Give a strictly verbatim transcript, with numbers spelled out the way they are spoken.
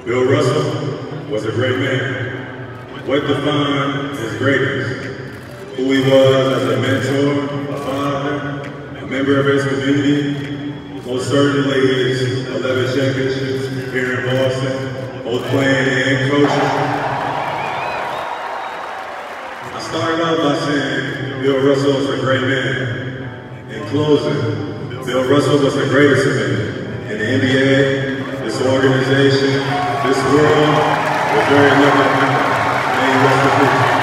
Bill Russell was a great man. What defined his greatness? Who he was as a mentor, a father, a member of his community, most certainly his eleven championships here in Boston, both playing and coaching. I started out by saying Bill Russell was a great man. In closing, Bill Russell was the greatest man in the N B A, this organization, this world. We're very lucky to have him. May he rest in peace.